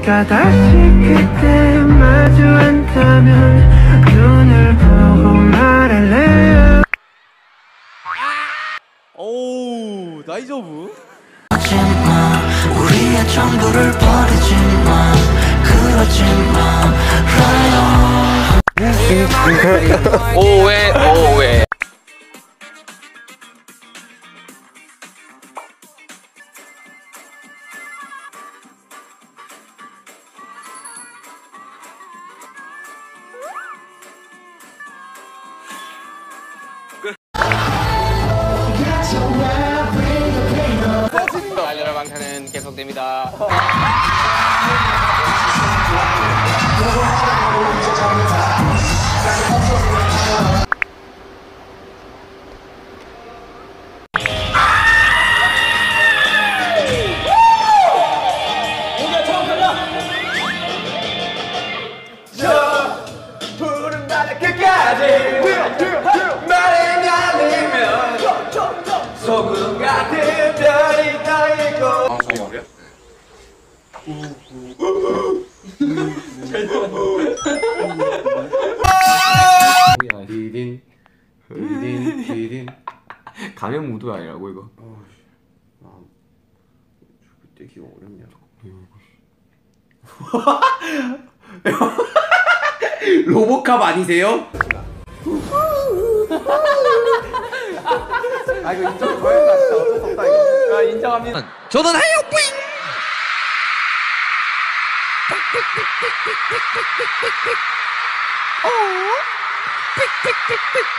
우리가 다시 그때 마주 앉다면 눈을 보고 말할래요. 오우 다이저브. 하지마 우리의 전부를 버리지마 그러지마 오해 오해. 달려라 방탄은 계속됩니다. 푸른 바다 끝까지 말이 날리면 소금 같은 별이 떠있고. 방송이 우리야? 디딘 디딘 디딘. 가면 무도 아니라고 이거. 떼기가 어렵냐. 로보캅 아니세요? 아 이거 인정 거야겠다. 진짜 어쩔 수 없다 이거. 아 인정합니다. 저는 해요 뿌잉. 어? 띡띡띡띡.